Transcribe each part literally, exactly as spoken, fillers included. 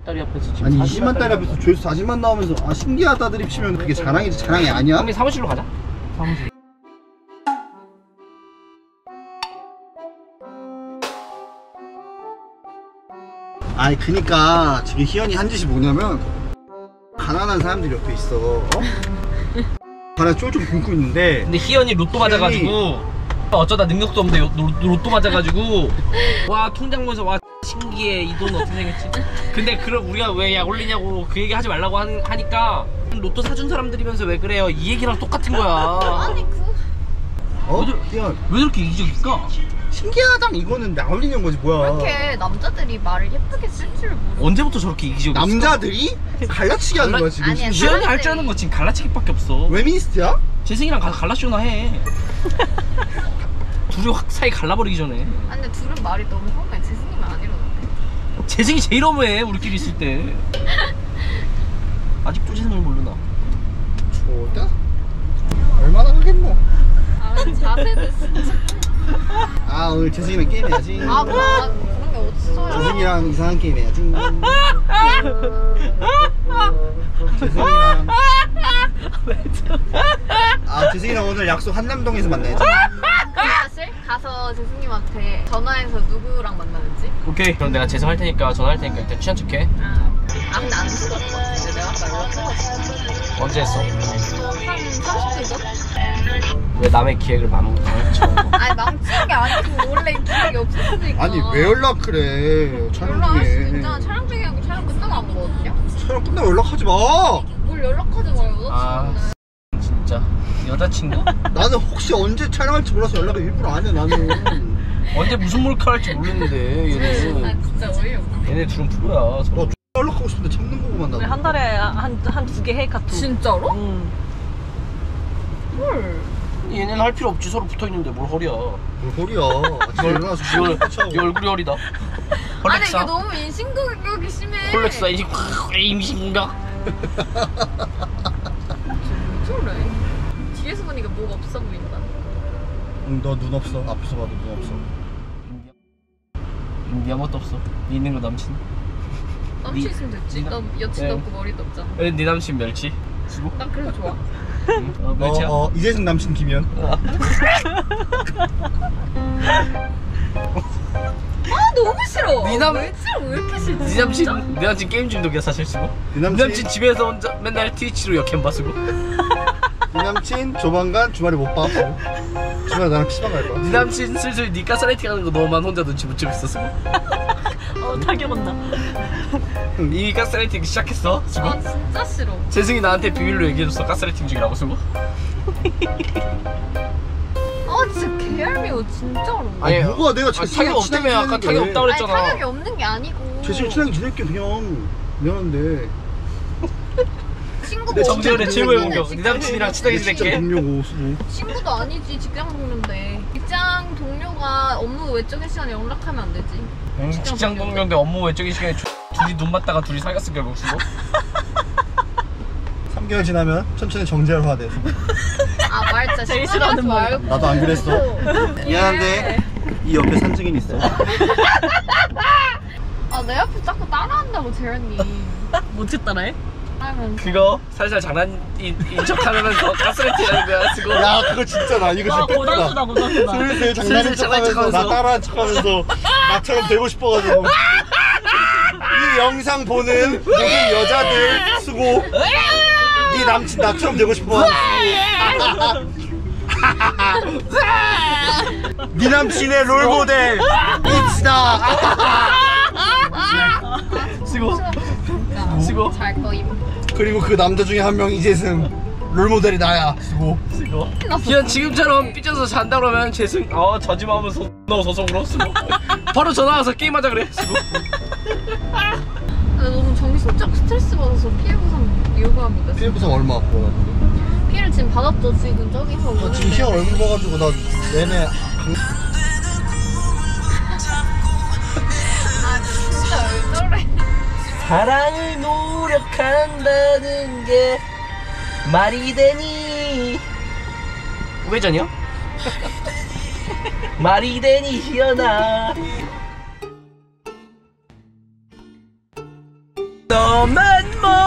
달이 앞에서 지금 아니 이십만 달이 앞에서 조회수 사십만 나오면서 아 신기하다 드립 치면 그게 자랑이지 자랑이 아니야? 형님 사무실로 가자. 사무실. 아니 그니까 지금 희연이 한 짓이 뭐냐면 가난한 사람들이 옆에 있어. 어? 가난 쫄쫄 굶고 있는데 근데 희연이 로또 맞아가지고 어쩌다 능력도 없는데 요- 로, 로또 맞아가지고 와 통장 보면서 와 신기해 이 돈 어떻게 생겼지? 근데 그럼 우리가 왜 약 올리냐고 그 얘기 하지 말라고 하는, 하니까 로또 사준 사람들이면서 왜 그래요? 이 얘기랑 똑같은 거야. 아니 그 어? 왜, 희연 왜 이렇게 이기적일까? 신기하다 이거는 나 올리는 거지 뭐야. 이렇게 남자들이 말을 예쁘게 쓸 줄 모르. 언제부터 저렇게 이기적이었어? 남자들이 갈라치기 하는 거야 지금. 아니야, 희연이 할 줄 아는 거 지금 갈라치기밖에 없어. 웨미니스트야? 재승이랑 가서 갈라쇼나 해. 둘이 확 사이 갈라버리기 전에. 아니 근데 둘은 말이 너무 험해. 재승이면 안 이러는데. 재승이 제일 어머해 우리끼리 있을 때. 아직도 재승을 모르나? 좋다. 얼마나 하겠노. 아 근데 자세도 진짜. 아 오늘 재승이랑 게임 해야지. 아 뭐, 아, 그런 게 어딨어요. 재승이랑 이상한 게임 해야지. 재승이랑 아 재승이랑 오늘 약속 한남동에서 만나야지. 사실 가서 재승님한테 전화해서 누구랑 만나는지. 오케이. 그럼 내가 재승 할 테니까 전화할 테니까 일단 취한 척해. 아, 아 근데 안 죽었을 것 같은데 내가 아까 연락해가지고. 언제 했어? 한 삼십 분 전? 왜 남의 기획을 망쳐? 아니 망치는 게 아니고 원래 기억이 없었으니까. 아니 왜 연락 그래 촬영 연락할 수 중에. 있잖아. 촬영 중에 하고 촬영 끝나고 안 먹었냐? 촬영 끝나고 연락하지 마. 뭘 연락하지 마요. 아 여자친구는. 진짜 여자친구? 나는 혹시 언제 촬영할지 몰라서 연락을 일부러 안 해 나는. 언제 무슨 몰카 할지 모르는데 얘네. 아 진짜 어이없네. 얘네 둘은 프로야. 서로. 너 연락하고 싶은데 참는 거구만 우리 나는. 한 달에 한 한 두 개 해 카톡. 진짜로? 응. 헐. 얘네는 할 필요 없지 서로 붙어 있는데 뭘 허리야. 뭘 허리야. 아침에 일어나서 네 샤워 네 얼굴이 허리다. 아니 이게 헐렉사. 너무 인신공격이 심해. 콜렉사 이이 임신가? 왜 저래? 뒤에서 보니까 뭐가 없어 보인다. 응, 너 눈 없어. 앞에서 봐도 눈 없어. 니 아무것도 없어. 니 있는 거 남친. 남친 니- 있으면 됐지. 니- 나 여친도 네. 없고 머리도 없잖아. 왜 니 남친 멸치? 수고? 난 그래서 좋아. 응. 어, 멸치야? 어, 어 이재승 남친 김현. 아 너무 싫어. 니 남- 왜 싫어? 왜 이렇게 싫지? 니 남친, 니 남친 게임 중독이야 사실 수고? 네 니 남친, 남친 집에서 혼자 맨날 트위치로 역캠 봐 수고? 네 남친 조만간 주말에 못 봐. 주말에 나랑 피시방 갈 거야. 니 남친 슬슬 니 가스라이팅 하는 거 너만 혼자 눈치 못 채고 있어 수고? 어 타격 온다. 니 가스라이팅 시작했어 수고? 아 진짜 싫어. 재승이 나한테 비밀로 얘기해줬어 가스라이팅 중이라고 수고? 아 진짜 개얄미워 진짜로. 아니 뭐가 내가 아, 재승이랑 타격 없다며 친하게 아까 지내는 게 타격 왜? 없다고 아니 그랬잖아. 타격이 없는 게 아니고. 재승이 친하게 지낼게 그냥. 미안한데. 친구도 내 정재열의 없는데 최고의 친구인데 공격. 니 남친이랑 친하게 진짜 지낼게. 동료고 수고. 친구도 아니지 직장 동료인데. 직장 동료가 업무 외적인 시간에 연락하면 안 되지. 응, 직장 동료인데 업무 외적인 시간에 주, 둘이 눈 맞다가 둘이 사귀었을 결국 수고? 삼 개월 지나면 천천히 정재열화 돼. 아 말자 제일 심하게 하지 싫어하는 말이야. 말고. 나도 안 그랬어. 미안한데 이 옆에 산증인 있어. 아 내 앞에 자꾸 따라한다고 재현님. 못했 따라해? 하면서. 그거 살살 장난인 인 척하면서 가스라이팅 하는 거야 수고? 야 그거 진짜 나 이거 아 진짜 고단수다 뺐다. 고단수다. 슬슬 장난인 슬슬 척하면서 장난인 나 따라한 척하면서 나처럼 되고 싶어가지고 이 영상 보는 모든 여자들 수고. 네 남친 나처럼 되고 싶어가지고 네 남친의 롤모델 이치다. 수고? 진짜. 수고? 잘 거임. 그리고 그 남자 중에 한 명 이재승 롤모델이 나야 수고. 수고? 그냥 지금처럼 삐져서 잔다 그러면 재승 어 저지마 하면서 너 소송으로 수고? 바로 전화 와서 게임하자 그래 수고? 나 너무 정신적 스트레스 받아서 피해 보상 요구합니다. 피해 보상 얼마 갖고 피해를 지금 받았죠. 지금 저기서. 나 지금 희영 얼굴 봐가지고 나 내내 아 진짜 왜 저래. 사랑을 노력한다는 게 말이 되니 우회전이요? 말이 되니 희연아 너만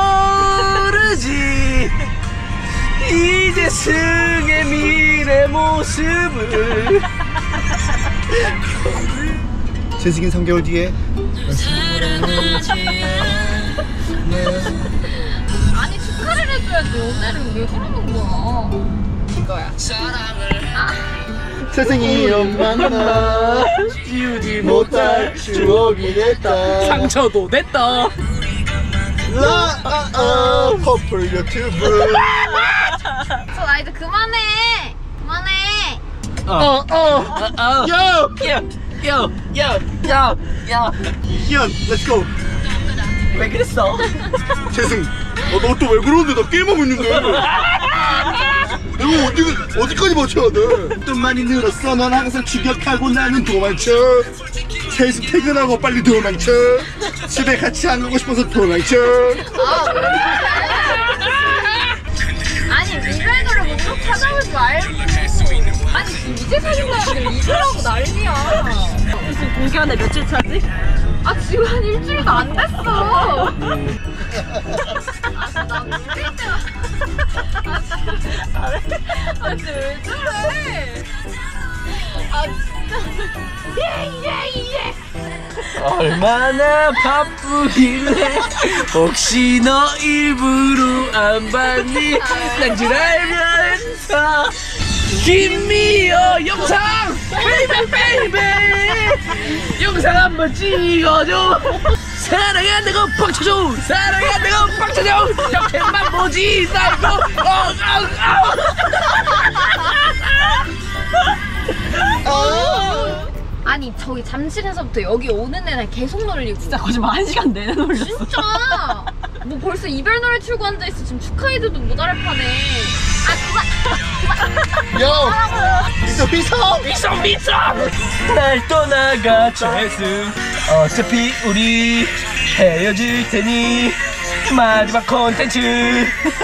모르지 이제 승의 미래 모습을. 재승인 삼 개월 뒤에 아니 축하를 해줘야지. 오늘은 왜 그러는 거야? 이거야. 재승이 만나 지우지 못할 추억이 됐다. 상처도 됐다. 라아 퍼플 유튜브. 저 나 이제 그만해. 그만해. 어어어 야! 야야야야야 희연 렛츠고. 왜 그랬어? 재승 어, 너 또 왜 그러는데? 나 게임하고 있는데 내가 어디, 어디까지 버텨야 돼? 돈 많이 늘었어. 넌 항상 추격하고 나는 도망쳐. 재승 퇴근하고 빨리 도망쳐. 집에 같이 안 가고 싶어서 도망쳐. 아, 왜 그래? 아니 이별노를 목록 찾아오지 말고. 아니 이제 사귄 사람들 이별하고 난리야. 지금 공개하는데 며칠 차지? 아 지금 한 일주일도 안 됐어. 아 진짜 나 울릴 때가. 아 진짜. 아 진짜 왜 저래? 아 진짜. 예예예. 얼마나 바쁘길래 혹시 너 일부러 안 봤니? 난 줄 알면서 김미어 영상 베이베 베이베 영상 한번 찍어줘. 사랑한다고 빡쳐줘. 사랑한다고 빡쳐줘. 옆에만 보지 말고 어어어. 아니 저기 잠실에서부터 여기 오는 애날 계속 놀리고. 진짜 거짓말 한 시간 내내 놀렸어. 진짜. 뭐 벌써 이별 노래 출고 앉아있어. 지금 축하해줘도 못 알을 파네. 아 그만. 야! 미소 미소! 미소 미소. 날 떠나가 재승. 어차피 우리 헤어질 테니 마지막 콘텐츠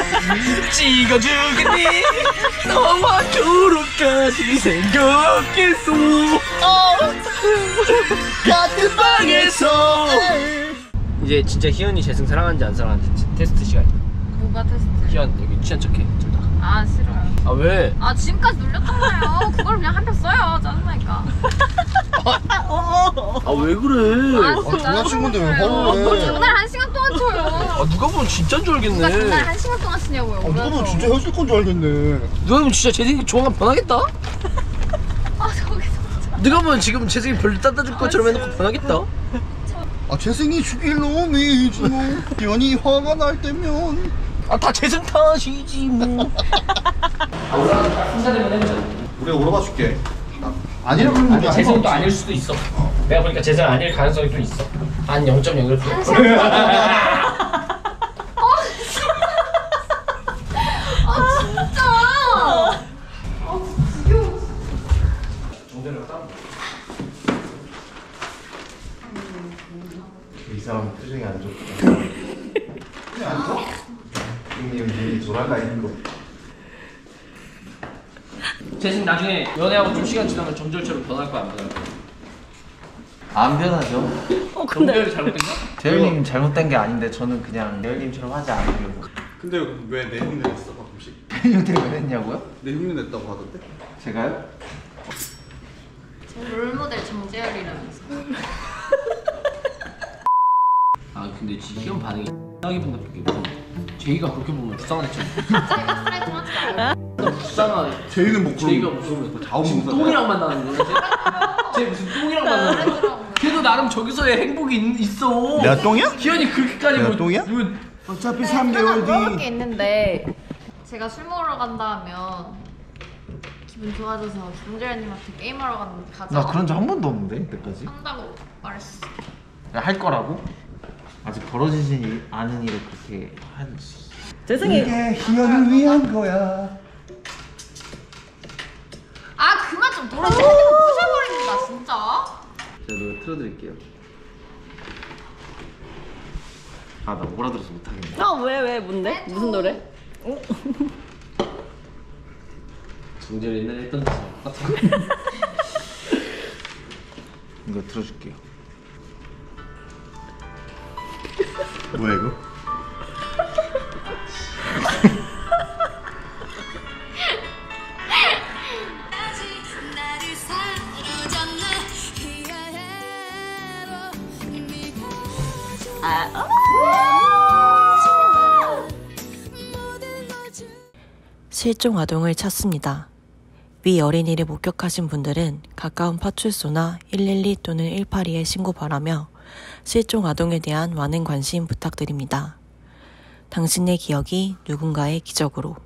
찍어주겠니? 너와 결혼까지 생각했어. 같은 방에서. 이제 진짜 희연이 재승 사랑하는지 안 사랑하는지 테스트 시간이야. 뭐가 테스트? 희연 여기 취한 척해 둘 다. 아 싫어요. 아 왜? 아 지금까지 놀렸잖아요. 그걸 그냥 한 표 써요. 짜증나니까. 아 왜 그래? 아 아, 진짜. 장난친건데 왜 뭘 화를 내? 전화를 한 시간 동안 쳐요. 아 누가 보면 진짜인 줄 누가 전화를 알겠네. 한 시간 동안 치냐고요. 아, 누가 보면 진짜 헤어질 건 줄 알겠네. 누가 보면 진짜 재승이 조만간 변하겠다. 아 저기 진짜. 누가 보면 지금 재승이 별 따다 줄 것처럼 해놓고 변하겠다. 아 재승이 죽일 놈이지 뭐. 희연이 화가 날 때면 아 다 재승 탓이지 뭐. 아 우리가 순사대면 해보자. 우리가 물어봐 줄게. 아니라 그러는 아니 게 재승이 또 아니지. 아닐 수도 있어. 내가 보니까 재승 아닐 가능성이 좀 있어. 한 영 점 영일 퍼센트. 아 진짜. 아 지겨워. 정대를 따. 이 사람 표정이 안 좋다. 표정이 안 좋아? 형님 눈이 돌아가 있는 거. 재승 나중에 연애하고 좀 시간 지나면 정절처럼 변할 거야 안 변할 거야? 안 변하죠. 어 근데 정절이 잘못된가? 재열님 잘못된 게 아닌데 저는 그냥 재열님처럼 하지 않으려고. 근데 왜 내 흉내 냈어 가끔씩? 재열님 왜 했냐고요? 내 흉내 냈다고 하던데? 제가요? 제 롤모델 정재열이라면서. 아 근데 진짜 희연 반응이 X하게 본다 그렇게 보면 제이가 그렇게 보면 불쌍하겠지. 제가 스트라이크 하지 말고. 불쌍하. 제이는 뭐 제이가 그런 무슨 자원 지금 봉사자야? 똥이랑 만나는 거야? 쟤 무슨 똥이랑 만나는 거야? 걔도 나름 저기서의 행복이 있, 있어. 내가 똥이야? 희연이 그렇게까지 내가 뭐- 똥이야? 뭐- 어차피 네, 삼 하나 개월 물어볼 게 뒤. 있는데 제가 술 먹으러 간다 하면 기분 좋아져서 정재열님한테 게임하러 가는 가자. 나 그런 적 한 번도 없는데 이때까지. 한다고 말했어. 할 거라고? 아직 벌어지지 않은 일을 그렇게 한. 재승이 희연을 위한 거야. 아 그만 좀 돌아. 부셔버린다 진짜. 제가 노래 틀어드릴게요. 아 나 오라들어서 못하겠네. 아왜 왜 뭔데? 무슨 노래? 정재를 옛날에 했던 거 똑같아. 이거 틀어줄게요. 뭐야 이거? 실종 아동을 찾습니다. 위 어린이를 목격하신 분들은 가까운 파출소나 일일이 또는 일팔이에 신고 바라며 실종 아동에 대한 많은 관심 부탁드립니다. 당신의 기억이 누군가의 기적으로.